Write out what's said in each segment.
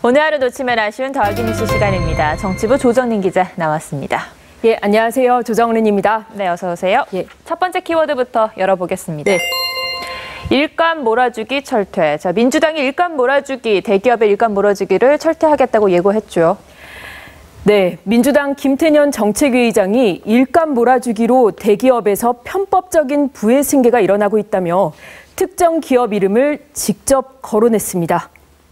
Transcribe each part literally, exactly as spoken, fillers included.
오늘 하루 놓치면 아쉬운 더하기 뉴스 시간입니다. 정치부 조정린 기자 나왔습니다. 예, 안녕하세요. 조정린입니다. 네, 어서 오세요. 예. 첫 번째 키워드부터 열어보겠습니다. 네. 일감 몰아주기 철퇴. 자, 민주당이 일감 몰아주기, 대기업의 일감 몰아주기를 철퇴하겠다고 예고했죠. 네, 민주당 김태년 정책위의장이 일감 몰아주기로 대기업에서 편법적인 부의 승계가 일어나고 있다며 특정 기업 이름을 직접 거론했습니다.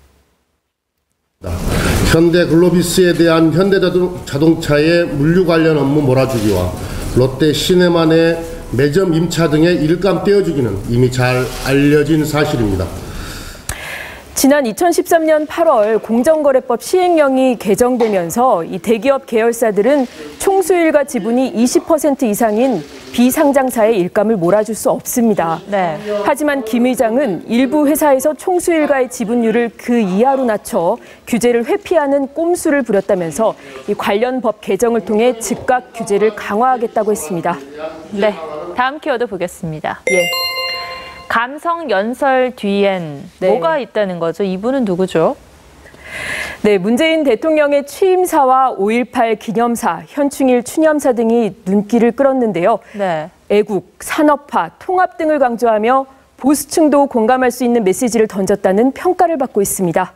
현대글로비스에 대한 현대자동차의 물류 관련 업무 몰아주기와 롯데 시네마의 매점 임차 등의 일감 떼어주기는 이미 잘 알려진 사실입니다. 지난 이천십삼 년 팔월 공정거래법 시행령이 개정되면서 이 대기업 계열사들은 총수일가 지분이 이십 퍼센트 이상인 비상장사의 일감을 몰아줄 수 없습니다. 네. 하지만 김 의장은 일부 회사에서 총수일가의 지분율을 그 이하로 낮춰 규제를 회피하는 꼼수를 부렸다면서 이 관련 법 개정을 통해 즉각 규제를 강화하겠다고 했습니다. 네, 다음 키워드 보겠습니다. 예. 감성 연설 뒤엔 네. 뭐가 있다는 거죠? 이분은 누구죠? 네, 문재인 대통령의 취임사와 오일팔 기념사, 현충일 추념사 등이 눈길을 끌었는데요. 네. 애국, 산업화, 통합 등을 강조하며 보수층도 공감할 수 있는 메시지를 던졌다는 평가를 받고 있습니다.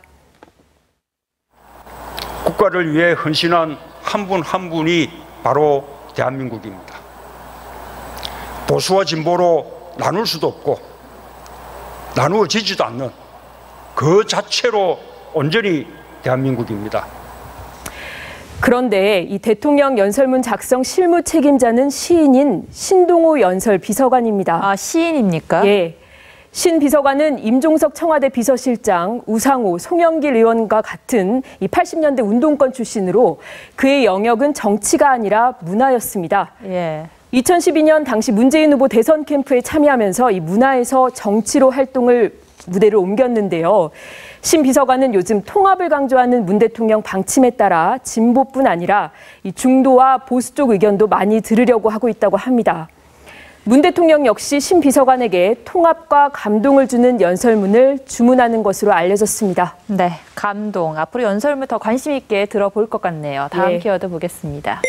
국가를 위해 헌신한 한 분 한 분이 바로 대한민국입니다. 보수와 진보로 나눌 수도 없고 나누어지지도 않는 그 자체로 온전히 대한민국입니다. 그런데 이 대통령 연설문 작성 실무 책임자는 시인인 신동호 연설 비서관입니다. 아, 시인입니까? 예. 신 비서관은 임종석 청와대 비서실장, 우상호, 송영길 의원과 같은 이 팔십 년대 운동권 출신으로 그의 영역은 정치가 아니라 문화였습니다. 예. 이천십이 년 당시 문재인 후보 대선 캠프에 참여하면서 이 문화에서 정치로 활동을 무대를 옮겼는데요. 신 비서관은 요즘 통합을 강조하는 문 대통령 방침에 따라 진보뿐 아니라 이 중도와 보수 쪽 의견도 많이 들으려고 하고 있다고 합니다. 문 대통령 역시 신 비서관에게 통합과 감동을 주는 연설문을 주문하는 것으로 알려졌습니다. 네, 감동. 앞으로 연설문 더 관심 있게 들어볼 것 같네요. 다음 네. 키워드 보겠습니다.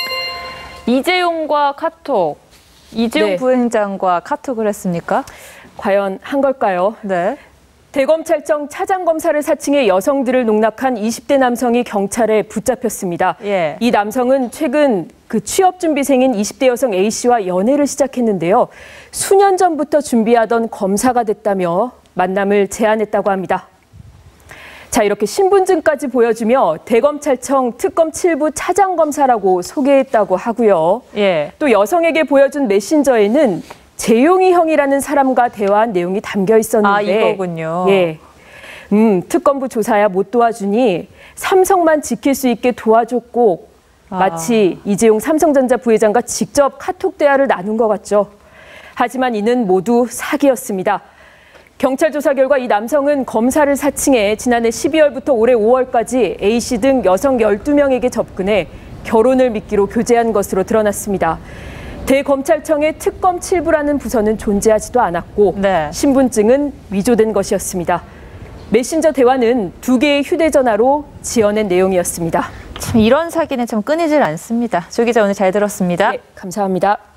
이재용과 카톡. 이재용 네. 부회장과 카톡을 했습니까? 과연 한 걸까요? 네. 대검찰청 차장검사를 사칭해 여성들을 농락한 이십 대 남성이 경찰에 붙잡혔습니다. 예. 이 남성은 최근 그 취업준비생인 이십 대 여성 A씨와 연애를 시작했는데요. 수년 전부터 준비하던 검사가 됐다며 만남을 제안했다고 합니다. 자, 이렇게 신분증까지 보여주며 대검찰청 특검 칠 부 차장검사라고 소개했다고 하고요. 예. 또 여성에게 보여준 메신저에는 재용이 형이라는 사람과 대화한 내용이 담겨 있었는데 아, 이거군요. 예. 음, 특검부 조사야 못 도와주니 삼성만 지킬 수 있게 도와줬고 아. 마치 이재용 삼성전자 부회장과 직접 카톡 대화를 나눈 것 같죠. 하지만 이는 모두 사기였습니다. 경찰 조사 결과 이 남성은 검사를 사칭해 지난해 십이월부터 올해 오월까지 A씨 등 여성 열두 명에게 접근해 결혼을 미끼로 교제한 것으로 드러났습니다. 대검찰청의 특검 칠 부라는 부서는 존재하지도 않았고 네. 신분증은 위조된 것이었습니다. 메신저 대화는 두 개의 휴대전화로 지어낸 내용이었습니다. 참 이런 사기는 참 끊이질 않습니다. 조 기자 오늘 잘 들었습니다. 네, 감사합니다.